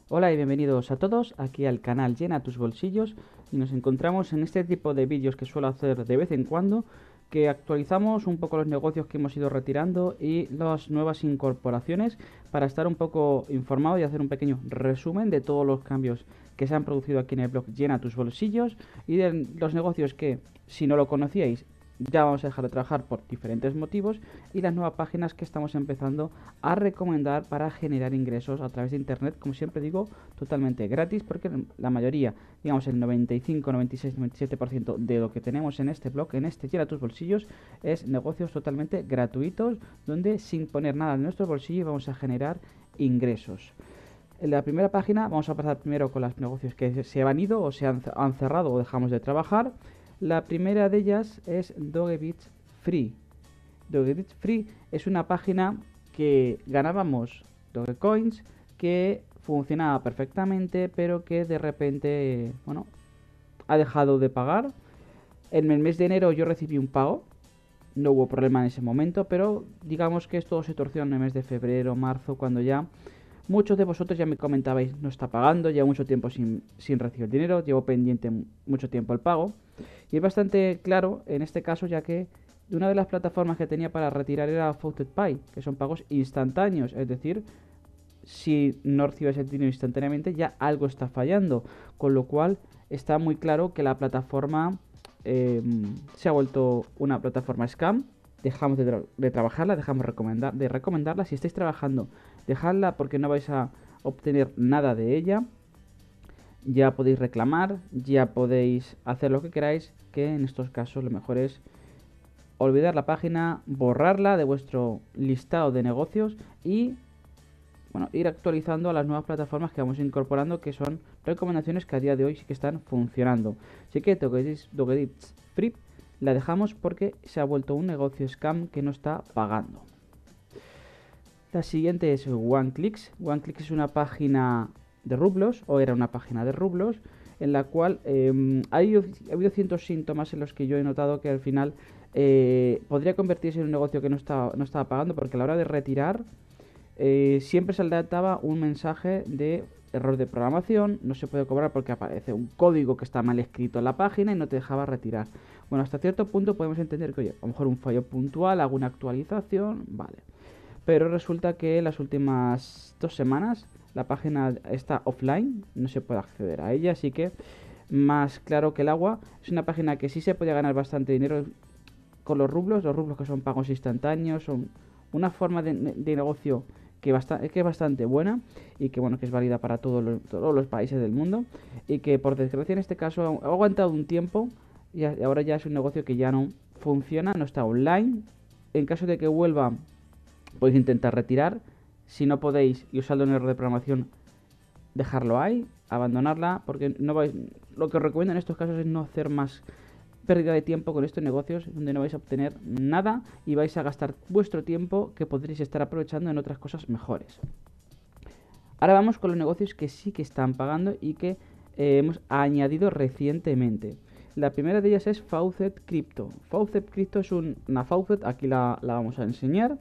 Hola y bienvenidos a todos aquí al canal Llena tus bolsillos y nos encontramos en este tipo de vídeos que suelo hacer de vez en cuando que actualizamos un poco los negocios que hemos ido retirando y las nuevas incorporaciones para estar un poco informado y hacer un pequeño resumen de todos los cambios que se han producido aquí en el blog Llena tus bolsillos y de los negocios que, si no lo conocíais, ya vamos a dejar de trabajar por diferentes motivos y las nuevas páginas que estamos empezando a recomendar para generar ingresos a través de internet, como siempre digo, totalmente gratis, porque la mayoría, digamos el 95, 96, 97% de lo que tenemos en este blog, en este Llena tus bolsillos, es negocios totalmente gratuitos, donde sin poner nada en nuestro bolsillo vamos a generar ingresos. En la primera página vamos a pasar primero con los negocios que se han ido o se han cerrado o dejamos de trabajar. La primera de ellas es Dogebits Free. Dogebits Free es una página que ganábamos Dogecoins, que funcionaba perfectamente, pero que de repente, bueno, ha dejado de pagar. En el mes de enero yo recibí un pago, no hubo problema en ese momento, pero digamos que esto se torció en el mes de febrero, marzo, cuando ya muchos de vosotros ya me comentabais, no está pagando, llevo mucho tiempo sin recibir el dinero, llevo pendiente mucho tiempo el pago. Y es bastante claro en este caso, ya que una de las plataformas que tenía para retirar era FaucetPay, que son pagos instantáneos, es decir, si no recibes el dinero instantáneamente ya algo está fallando, con lo cual está muy claro que la plataforma se ha vuelto una plataforma scam. Dejamos de trabajarla, dejamos de recomendarla. Si estáis trabajando, dejadla porque no vais a obtener nada de ella. Ya podéis reclamar, ya podéis hacer lo que queráis, que en estos casos lo mejor es olvidar la página, borrarla de vuestro listado de negocios y bueno, ir actualizando a las nuevas plataformas que vamos incorporando, que son recomendaciones que a día de hoy sí que están funcionando. Así que Dogebits Free la dejamos porque se ha vuelto un negocio scam que no está pagando. La siguiente es OneClicks. OneClicks es una página de rublos, o era una página de rublos, en la cual ha habido ciertos síntomas en los que yo he notado que al final podría convertirse en un negocio que no estaba pagando, porque a la hora de retirar siempre saltaba un mensaje de error de programación, no se puede cobrar porque aparece un código que está mal escrito en la página y no te dejaba retirar. Bueno, hasta cierto punto podemos entender que, oye, a lo mejor un fallo puntual, alguna actualización, vale. Pero resulta que las últimas 2 semanas la página está offline, no se puede acceder a ella, así que más claro que el agua. Es una página que sí se puede ganar bastante dinero con los rublos que son pagos instantáneos, son una forma de negocio que es bastante buena y que bueno, que es válida para todos los países del mundo, y que por desgracia en este caso ha aguantado un tiempo y ahora ya es un negocio que ya no funciona, no está online. En caso de que vuelva, podéis intentar retirar. Si no podéis y os sale un error de programación, dejarlo ahí, abandonarla, porque no vais, lo que os recomiendo en estos casos es no hacer más pérdida de tiempo con estos negocios donde no vais a obtener nada y vais a gastar vuestro tiempo que podréis estar aprovechando en otras cosas mejores. Ahora vamos con los negocios que sí que están pagando y que hemos añadido recientemente. La primera de ellas es Faucet Crypto. Faucet Crypto es una faucet, aquí la vamos a enseñar,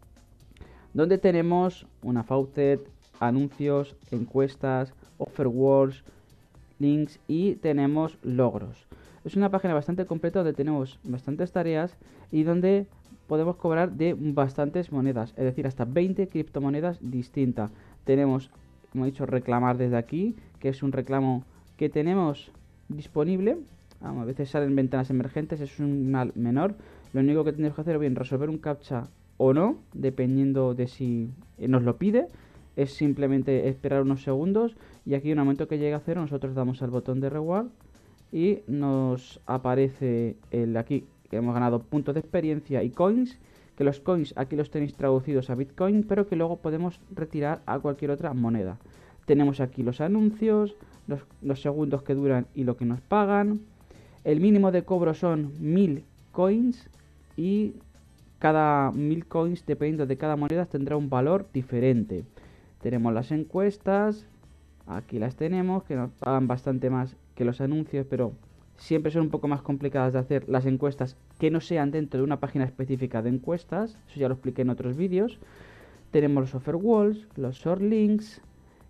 donde tenemos una faucet, anuncios, encuestas, offer wars, links y tenemos logros. Es una página bastante completa donde tenemos bastantes tareas y donde podemos cobrar de bastantes monedas, es decir, hasta 20 criptomonedas distintas. Tenemos, como he dicho, reclamar desde aquí, que es un reclamo que tenemos disponible. A veces salen ventanas emergentes, es un mal menor. Lo único que tenemos que hacer es bien resolver un captcha o no, dependiendo de si nos lo pide. Es simplemente esperar unos segundos y aquí en el momento que llegue a cero nosotros damos al botón de reward y nos aparece el aquí que hemos ganado puntos de experiencia y coins, que los coins aquí los tenéis traducidos a Bitcoin, pero que luego podemos retirar a cualquier otra moneda. Tenemos aquí los anuncios, los segundos que duran y lo que nos pagan. El mínimo de cobro son 1000 coins y cada 1000 coins, dependiendo de cada moneda, tendrá un valor diferente. Tenemos las encuestas, aquí las tenemos, que nos pagan bastante más que los anuncios, pero siempre son un poco más complicadas de hacer las encuestas que no sean dentro de una página específica de encuestas. Eso ya lo expliqué en otros vídeos. Tenemos los offer walls, los short links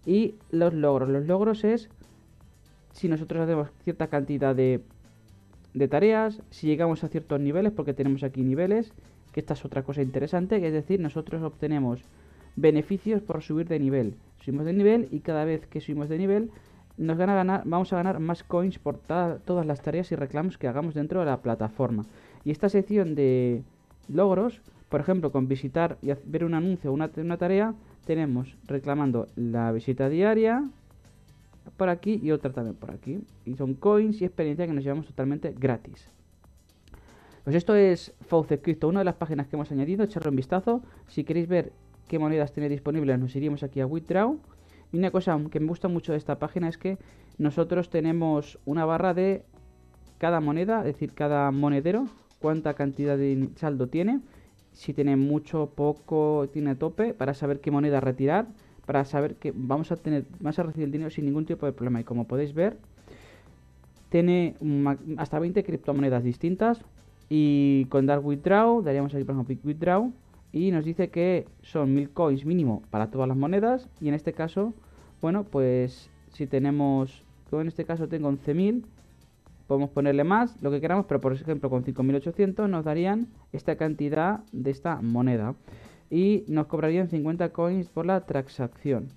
Y los logros es si nosotros hacemos cierta cantidad de tareas, si llegamos a ciertos niveles, porque tenemos aquí niveles, que esta es otra cosa interesante, que es decir, nosotros obtenemos beneficios por subir de nivel. Subimos de nivel y cada vez que subimos de nivel vamos a ganar más coins por todas las tareas y reclamos que hagamos dentro de la plataforma. Y esta sección de logros, por ejemplo, con visitar y ver un anuncio o una tarea, tenemos reclamando la visita diaria por aquí y otra también por aquí. Y son coins y experiencia que nos llevamos totalmente gratis. Pues esto es Faucet Crypto, una de las páginas que hemos añadido. Echarle un vistazo. Si queréis ver qué monedas tiene disponibles, nos iríamos aquí a Withdraw. Y una cosa que me gusta mucho de esta página es que nosotros tenemos una barra de cada moneda, es decir, cada monedero, cuánta cantidad de saldo tiene, si tiene mucho, poco, tiene tope, para saber qué moneda retirar, para saber que vamos a recibir el dinero sin ningún tipo de problema. Y como podéis ver, tiene hasta 20 criptomonedas distintas. Y con dar withdraw, daríamos aquí por ejemplo withdraw, y nos dice que son 1000 coins mínimo para todas las monedas. Y en este caso, bueno, pues si tenemos, yo en este caso tengo 11.000, podemos ponerle más, lo que queramos, pero por ejemplo con 5.800 nos darían esta cantidad de esta moneda. Y nos cobrarían 50 coins por la transacción.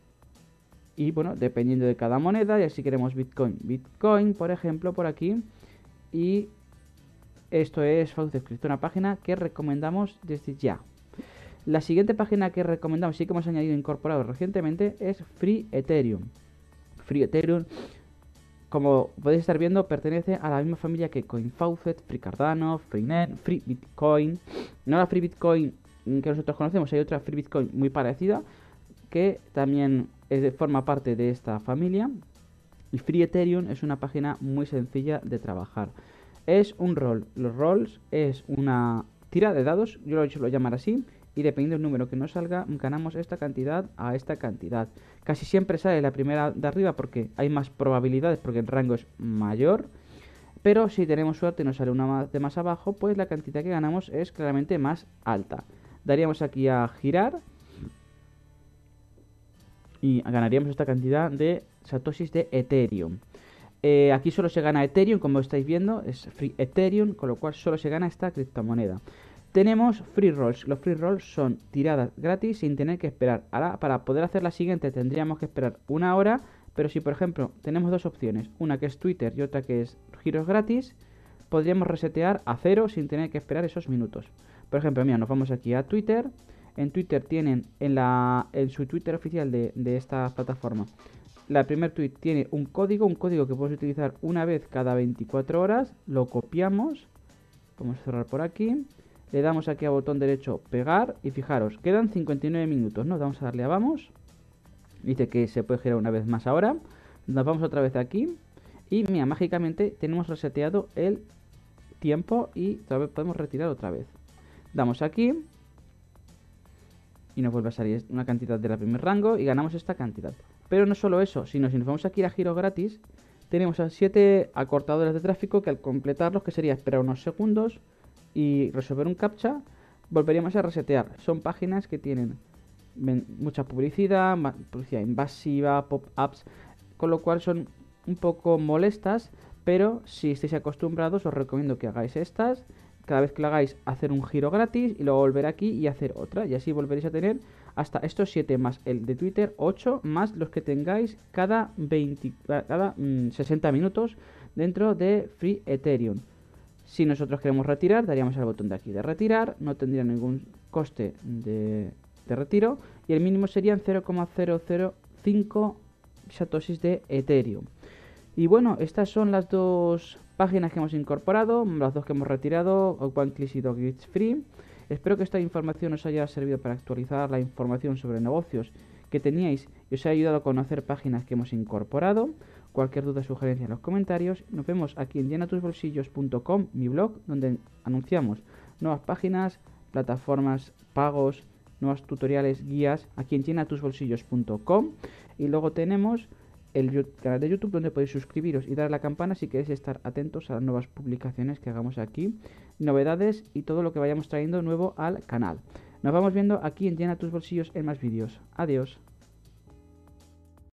Y bueno, dependiendo de cada moneda, ya si queremos Bitcoin, por ejemplo, por aquí. Y esto es Faucet Crypto, una página que recomendamos desde ya. La siguiente página que recomendamos, sí que hemos añadido incorporado recientemente, es Free Ethereum. Free Ethereum, como podéis estar viendo, pertenece a la misma familia que CoinFaucet, Free Cardano, FreeNet, Free Bitcoin. No la Free Bitcoin que nosotros conocemos, hay otra Free Bitcoin muy parecida que también forma parte de esta familia. Y Free Ethereum es una página muy sencilla de trabajar. Es un rol. Los roles es una tira de dados, yo lo he hecho lo llamar así, y dependiendo del número que nos salga, ganamos esta cantidad a esta cantidad. Casi siempre sale la primera de arriba porque hay más probabilidades, porque el rango es mayor. Pero si tenemos suerte y nos sale una de más abajo, pues la cantidad que ganamos es claramente más alta. Daríamos aquí a girar y ganaríamos esta cantidad de satoshis de Ethereum. Aquí solo se gana Ethereum, como estáis viendo, es Free Ethereum, con lo cual solo se gana esta criptomoneda. Tenemos Free Rolls. Los Free Rolls son tiradas gratis sin tener que esperar. Ahora, para poder hacer la siguiente tendríamos que esperar una hora, pero si por ejemplo tenemos dos opciones, una que es Twitter y otra que es giros gratis, podríamos resetear a cero sin tener que esperar esos minutos. Por ejemplo, mira, nos vamos aquí a Twitter. En Twitter tienen, en su Twitter oficial de esta plataforma, la primer tweet tiene un código que podemos utilizar una vez cada 24 horas. Lo copiamos. Vamos a cerrar por aquí. Le damos aquí a botón derecho pegar. Y fijaros, quedan 59 minutos, ¿no? Vamos a darle a vamos. Dice que se puede girar una vez más ahora. Nos vamos otra vez aquí. Y mira, mágicamente tenemos reseteado el tiempo y otra vez podemos retirar otra vez. Damos aquí. Y nos vuelve a salir una cantidad del primer rango y ganamos esta cantidad. Pero no solo eso, sino si nos vamos aquí a giro gratis, tenemos a 7 acortadores de tráfico que al completarlos, que sería esperar unos segundos y resolver un captcha, volveríamos a resetear. Son páginas que tienen mucha publicidad invasiva, pop-ups, con lo cual son un poco molestas, pero si estáis acostumbrados os recomiendo que hagáis estas. Cada vez que lo hagáis, hacer un giro gratis y luego volver aquí y hacer otra. Y así volveréis a tener hasta estos 7 más el de Twitter, 8 más los que tengáis cada 60 minutos dentro de Free Ethereum. Si nosotros queremos retirar, daríamos al botón de aquí de retirar. No tendría ningún coste de retiro. Y el mínimo serían 0,005 satoshis de Ethereum. Y bueno, estas son las dos páginas que hemos incorporado, las dos que hemos retirado, OneClick y Dogits Free. Espero que esta información os haya servido para actualizar la información sobre negocios que teníais y os haya ayudado a conocer páginas que hemos incorporado. Cualquier duda o sugerencia en los comentarios. Nos vemos aquí en llenatusbolsillos.com, mi blog, donde anunciamos nuevas páginas, plataformas, pagos, nuevos tutoriales, guías, aquí en llenatusbolsillos.com. Y luego tenemos el canal de YouTube, donde podéis suscribiros y dar a la campana si queréis estar atentos a las nuevas publicaciones que hagamos aquí, novedades y todo lo que vayamos trayendo nuevo al canal. Nos vamos viendo aquí en Llena tus bolsillos en más vídeos. Adiós.